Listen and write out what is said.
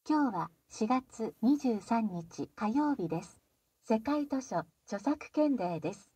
今日は4月23日火曜日です。世界図書著作権デーです。